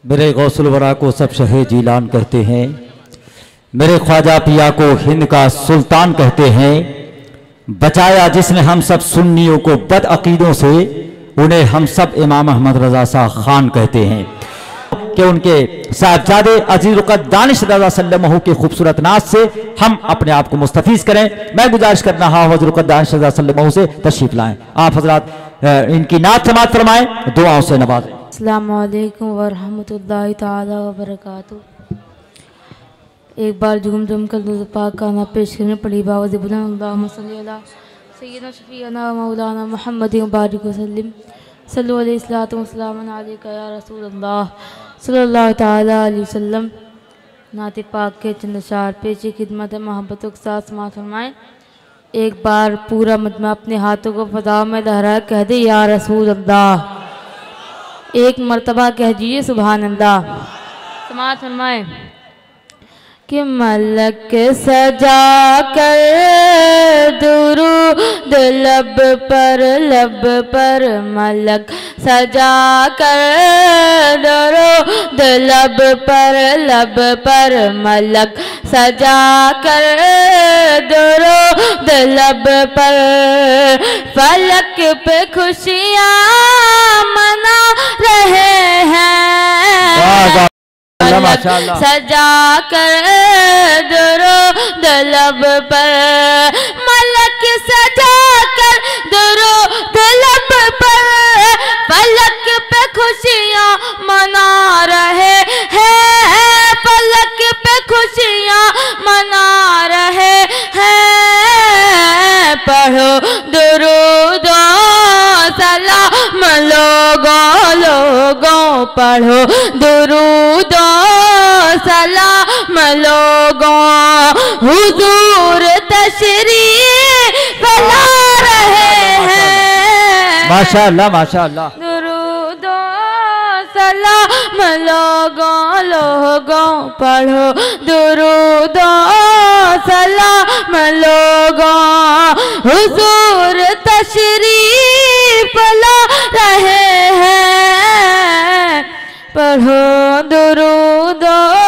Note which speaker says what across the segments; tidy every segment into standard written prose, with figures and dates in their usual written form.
Speaker 1: मेरे गौसुल वरा को सब शहे जीलान कहते हैं, मेरे ख्वाजा पिया को हिंद का सुल्तान कहते हैं। बचाया जिसने हम सब सुन्नियों को बद अकीदों से, उन्हें हम सब इमाम अहमद रजा शाह खान कहते हैं। कि उनके साहबजादे अजीज दानिश रजा सल्लल्लाहु के खूबसूरत नाच से हम अपने आप को मुस्तफीज करें। मैं गुजारिश करना हज़रत दानिश रजा सल्लल्लाहु से तशरीफ लाएं। आप हजरात इनकी नात समात फरमाएं, दुआओं से नवाजें।
Speaker 2: अस्सलामु अलैकुम व रहमतुल्लाहि ताला व बरकातहू। एक बार झूम कर दुरूद पाक का ना पेश करने पड़ी बावज़ बुलंद अल्लाहुम्मा सल्ली अला सय्यिदना शफीअना मौलाना मुहम्मद बारिक वसल्लम सल्लल्लाहु अलैहि वसल्लम अलैका या रसूल अल्लाह सल्लल्लाहु ताला अलैहि वसल्लम। नात पाक के चंद अशार पेश खिदमत मोहब्बतों के साथ समाअत फरमाएं। एक बार पूरा मजमा अपने हाथों को फजा में लहरा कह दे या रसूल अल्लाह। एक मर्तबा कह दीजिए सुभान अल्लाह। समाअत फरमाएं कि मलक सजा कर दुरूद लब पर मलक सजा कर दुरूद लब पर मलक सजा कर दुरूद लब पर फलक पे खुशियाँ मना रहे हैं। सजा कर दुरूद लब पर मलक सजा कर दुरूद लब पर फलक पे खुशियाँ मना रहे हैं। फलक पे खुशियाँ मना रहे हैं। पढ़ो दुरूद सलाम लोगों पढ़ो दुरूद सलाम लोगों हुजूर तशरीफ ला रहे हैं।
Speaker 1: माशाअल्लाह माशाअल्लाह।
Speaker 2: दुरूद सलाम लोगों पढ़ो दुरूद सलाम लोगों हुजूर तशरीफ ला रहे हैं। पढ़ो दुरूद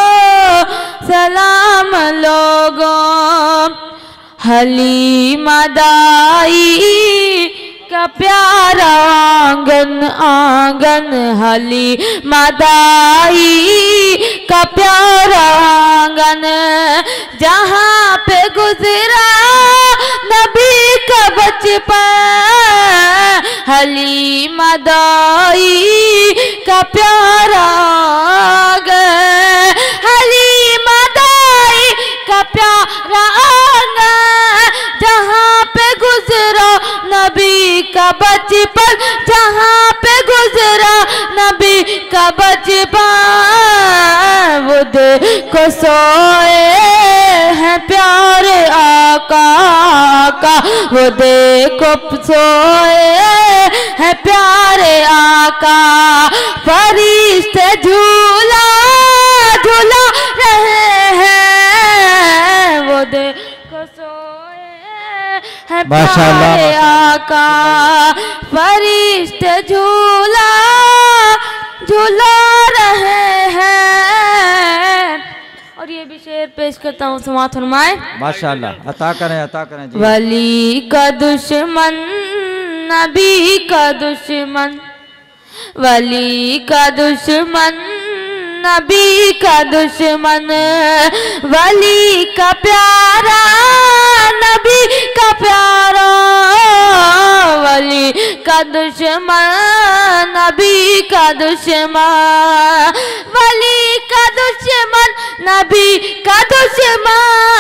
Speaker 2: सलाम लोगों। हलीमा दाई का प्यारा आंगन हलीमा दाई का प्यारा आंगन जहाँ पे गुजरा नबी का बचपन। हलीमा दाई का प्यारा आंगन हलीमा दाई का प्यारा आंगन जहाँ पे गुजरा नबी का बचपन। जहाँ पे गुजरा नबी का बचपन। वो देखो सोए हैं प्यारे आका का। वो देखो सोए हैं प्यारे आका। फरिश्ते झूला झूला रहे हैं। वो देखो सोए हैं प्यारे आका। फरिश्ते झूला झूला रहे हैं। और ये भी शेर पेश करता हूँ, समाअत फरमाएं।
Speaker 1: माशाअल्लाह। अता करें जी।
Speaker 2: वली का दुश्मन नबी का दुश्मन वली का दुश्मन नबी का दुश्मन वली का प्यारा नबी का प्यारा। वली का दुश्मन नबी का दुश्मन वली का दुश्मन नबी का दुश्मन।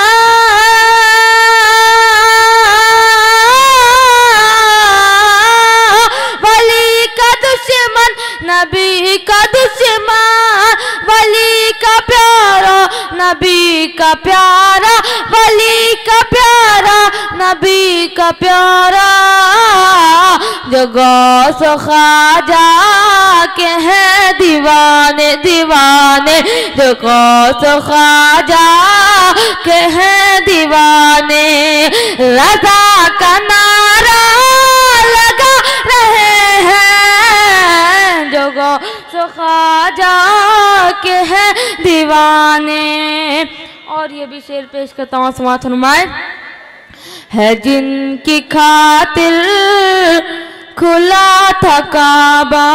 Speaker 2: वली का दुश्मन नबी का दुश्मन वली का प्यारा नबी का प्यारा। वली का प्यारा नबी का प्यारा। जो गौस ख्वाजा के हैं दीवाने दीवाने। जो गौस ख्वाजा के हैं दीवाने। रज़ा का नारा लगा रहे हैं। जो गौस ख्वाजा के हैं दीवाने। और ये भी शेर पेश करता हूँ, समाअत फरमाए। है जिनकी खातिर खुला था काबा,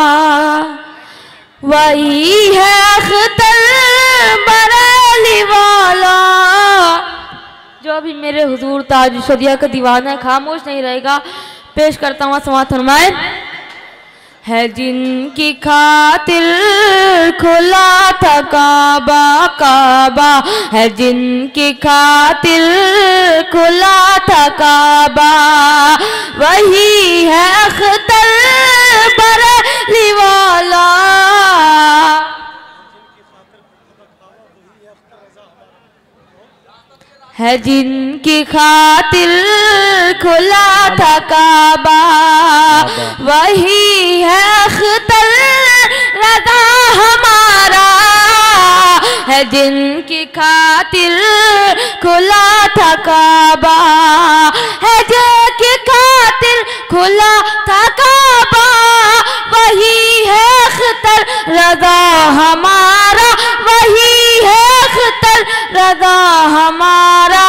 Speaker 2: वही है अख्तर बरेली वाला। जो अभी मेरे हुजूर ताज शरिया का दीवाना है, खामोश नहीं रहेगा। पेश करता हूँ, समाअत फरमाए। है जिनकी खातिर खुला था काबा, काबा है जिनकी खातिर खुला था काबा, वही है अख्तर बरेली वाला। है जिनकी खातिर खुला था काबा, वही है अख्तर रज़ा हमारा। है जिनकी खातिर खुला था काबा, है जिनकी खातिर खुला था काबा, वही है अख्तर रज़ा हमारा, वही है अख्तर रज़ा हमारा।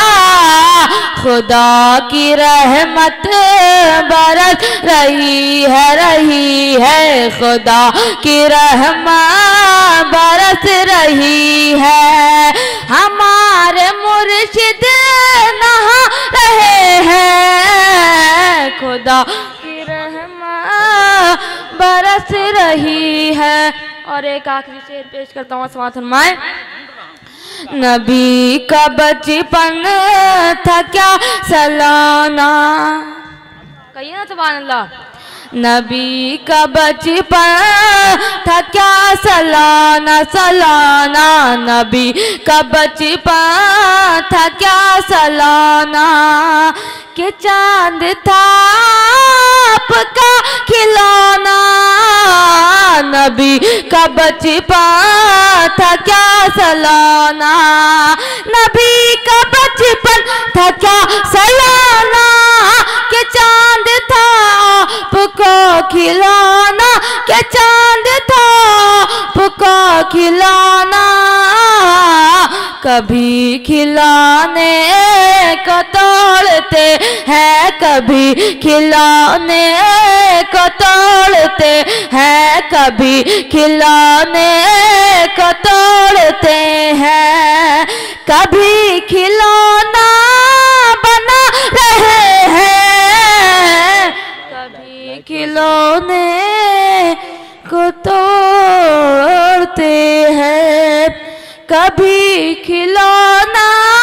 Speaker 2: खुदा की रहमत बरस रही है, खुदा की रहमत बरस रही है। हमारे मुर्शिद नहा रहे हैं, खुदा की रहमत बरस रही है। और एक आखिरी शेर पेश करता हूँ, समाअत फरमाए। नबी का बचपन था क्या सलाना, कहिए ना सुभान अल्लाह। नबी का बचपन था क्या सलाना, सलाना नबी का बचपन था क्या सलाना। कि चांद था आपका खिलौना, नबी का बचपन था क्या सलाना, नबी का बचपन था क्या सलाना। कि चांद था आपका खिलौना, कि चांद था आपका खिलौना। कभी खिलौने को तोड़ते हैं, कभी खिलौने को तोड़ते हैं, कभी खिलौने को तोड़ते हैं। कभी खिलौना बना रहे हैं, कभी खिलौने को तोड़ते हैं। कभी खिलौना